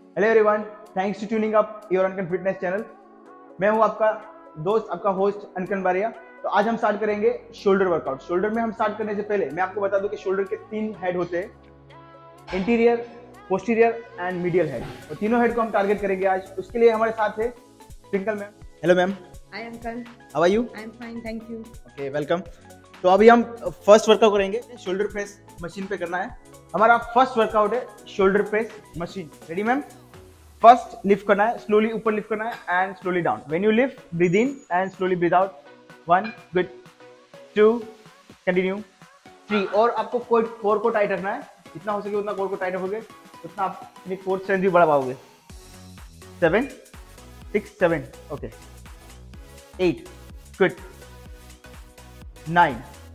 Hello everyone, thanks to tuning up your uncle fitness channel. मैं हूं आपका दोस्त, आपका होस्ट अनकन बारिया। तो आज हम स्टार्ट करेंगे शोल्डर वर्कआउट। शोल्डर में हम स्टार्ट करने से पहले मैं आपको बता दूं कि शोल्डर के 3 हेड होते हैं, interior, posterior and medial head. और तीनों हेड को हम टारगेट करेंगे आज। उसके लिए हमारे साथ है Twinkle ma'am. Hello ma'am. Hi Uncle, how are you? I'm fine, thank you. Okay, welcome. तो अभी हम फर्स्ट वर्कआउट करेंगे, शोल्डर प्रेस मशीन पे करना है। हमारा फर्स्ट वर्कआउट है shoulder press machine. Ready ma'am? First lift करना है, स्लोली ऊपर लिफ्ट करना है and slowly down. When you lift, breathe in and slowly breathe out. 1 good, 2 continue, 3। और आपको कोर को टाइट रखना है, जितना हो सके उतना कोर को टाइट रखोगे उतना आप अपनी कोर स्ट्रेंथ भी बढ़ा पाओगे। 7 6 7 ओके, 8 गुड, 9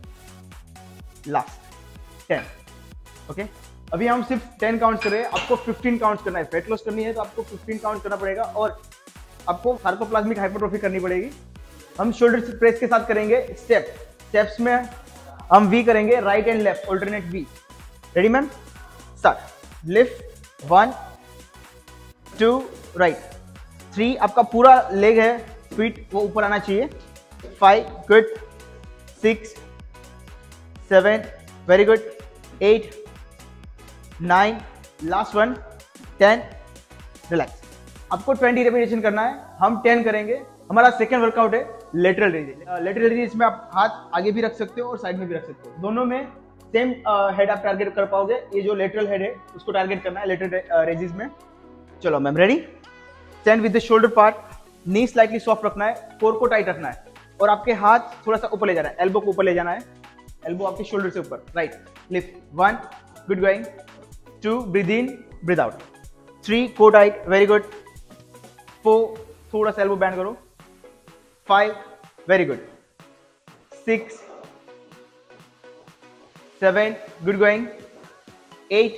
लास्ट, 10 ओके। अभी हम सिर्फ 10 काउंट कर रहे हैं, आपको 15 काउंट करना है। फैट लॉस करनी है तो आपको 15 काउंट करना पड़ेगा और आपको सार्कोप्लाज्मिक हाइपरट्रोफी करनी पड़ेगी। हम शोल्डर प्रेस के साथ करेंगे स्टेप्स में हम वी करेंगे, right and left alternate V. Ready ma'am? Start. Lift 1 2 right, 3 आपका पूरा लेग है, फीट वो ऊपर आना चाहिए। 5 गुड, 6 7 वेरी गुड, 8 9 लास्ट 1, 10 रिलैक्स। आपको 20 रेपिटेशन करना है, हम 10 करेंगे। हमारा सेकंड वर्कआउट है लेटरल रेजिस। लेटरल रेजिस में आप हाथ आगे भी रख सकते हो और साइड में भी रख सकते हो, दोनों में सेम हेड आप टारगेट कर पाओगे। ये जो लेटरल हेड है उसको टारगेट करना है लेटरल रेजिस में। चलो ma'am, ready? Stand with the shoulder part, knee slightly soft रखना है, कोर को टाइट रखना है और आपके हाथ थोड़ा सा ऊपर ले जाना है, एल्बो को ऊपर ले जाना है, एल्बो आपके शोल्डर से ऊपर। Right, lift 1 good going, 2 breathe in breathe out, 3 को टाइट वेरी गुड, 4 थोड़ा सा एल्बो बैंड करो, 5 very good, 6 7 good going, 8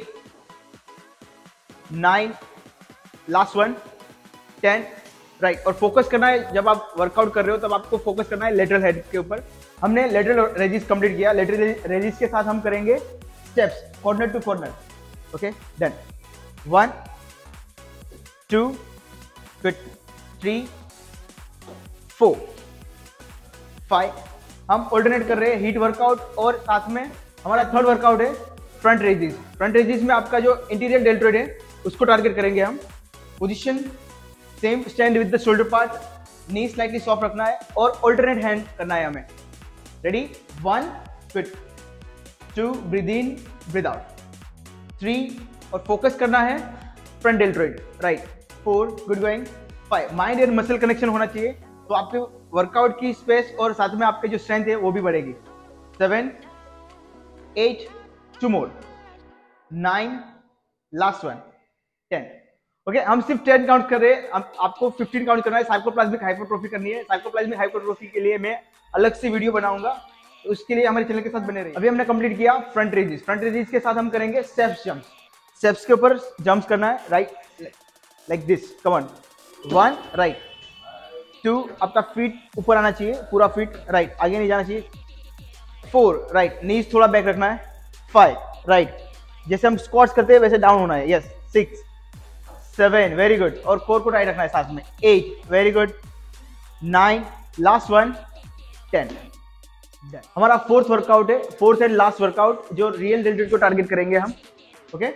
9 last 1, 10 right. और फोकस करना है, जब आप वर्कआउट कर रहे हो तब आपको फोकस करना है लेटरल हेड के ऊपर। हमने लेटरल रेजिस कंप्लीट किया। लेटरल रेजिस के साथ हम करेंगे steps corner to corner. Okay done. 1 2 good, 3 4 5। हम ऑल्टरनेट कर रहे हैं हीट वर्कआउट और साथ में हमारा थर्ड वर्कआउट है फ्रंट रेजिस। फ्रंट रेजिस में आपका जो इंटीरियर डेल्टोइड है उसको टारगेट करेंगे हम। Position same, stand with the shoulder part, knee slightly soft रखना है और ऑल्टरनेट हैंड करना है हमें। Ready? 1 good, 2 breathe in breathe out, 3 और फोकस करना है front deltoid. Right, 4 good going, 5। Mind and muscle connection होना चाहिए तो आपके वर्कआउट की स्पेस और साथ में आपके जो स्ट्रेंथ है वो भी बढ़ेगी। 7 8 2 मोर, 9 लास्ट 1, 10 ओके। हम सिर्फ 10 काउंट कर रहे हैं, आपको 15 काउंट करना है। सार्कोप्लाज्मिक हाइपरट्रोफी करनी है। सार्कोप्लाज्मिक हाइपरट्रोफी के लिए मैं अलग से वीडियो बनाऊंगा, तो उसके लिए हमारे चैनल के साथ बने रहिए। अभी हमने कंप्लीट किया फ्रंट रेजिस। फ्रंट रेजिस के साथ हम करेंगे स्टेप्स जंप्स। स्टेप्स के ऊपर जंप्स करना है, right like this, come on. 1 right, 2 आपका फीट ऊपर आना चाहिए, पूरा फीट, राइट आगे नहीं जाना चाहिए। 4 राइट, नीज थोड़ा बैक रखना है। 5 राइट, जैसे हम स्क्वाट्स करते हैं वैसे डाउन होना है, यस। 6 7 वेरी गुड और कोर को टाइट रखना है साथ में। 8 वेरी गुड, 9 लास्ट 1, 10 डन। हमारा फोर्थ वर्कआउट है, फोर्थ एंड लास्ट वर्कआउट, जो रियल डेल्टोइड को टारगेट करेंगे हम। ओके,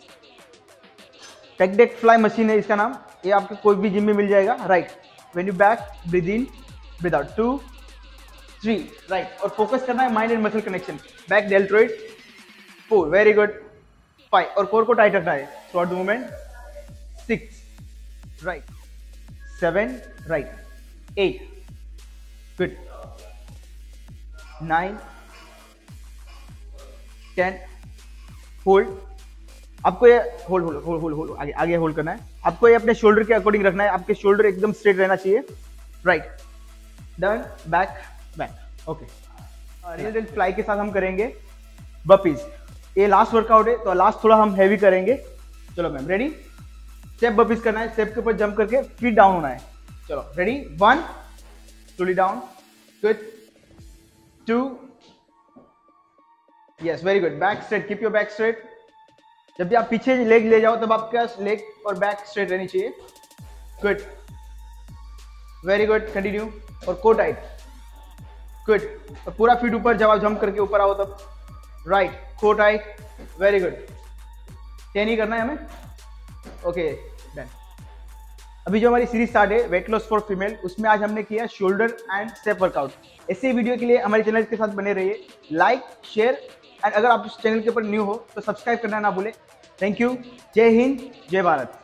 टेक फ्लाई मशीन है इसका नाम, ये आपके कोई भी जिम में मिल जाएगा। Right, when you back breathe in breathe out, 2 3 right. और फोकस करना है mind and muscle connection, back deltoid. 4 very good, 5 और कोर को टाइट रखना है throughout the movement. 6 right, 7 right, 8 good, 9 10 hold. आपको ये hold hold hold hold hold आगे आगे होल्ड करना है। आपको ये अपने शोल्डर के अकॉर्डिंग रखना है, आपके शोल्डर एकदम स्ट्रेट रहना चाहिए। Right, done, back back, okay. Rear delt fly के साथ हम करेंगे बपीज। ये लास्ट वर्कआउट है तो लास्ट थोड़ा हम हैवी करेंगे। चलो मैम, रेडी? स्टेप बपीज करना है, स्टेप के ऊपर जंप करके फीट डाउन होना है। चलो ready? 1 slowly down, good, 2 yes very good, back straight, keep your back straight, जब भी आप पीछे लेग ले जाओ तब आपका लेग और बैक स्ट्रेट रहनी चाहिए। Good, very good, continue. और को टाइट, गुड। और पूरा फीट ऊपर जब आप जंप करके ऊपर आओ तब राइट, को टाइट, वेरी गुड। 10 ही करना है हमें, ओके डन। अभी जो हमारी सीरीज स्टार्ट है वेट लॉस फॉर फीमेल, उसमें आज हमने किया शोल्डर एंड स्टेप वर्कआउट। ऐसे वीडियो के लिए हमारे चैनल के साथ बने रहिए, लाइक शेयर एंड अगर आप इस चैनल के ऊपर न्यू हो तो सब्सक्राइब करना ना भूलें। थैंक यू, जय हिंद, जय भारत।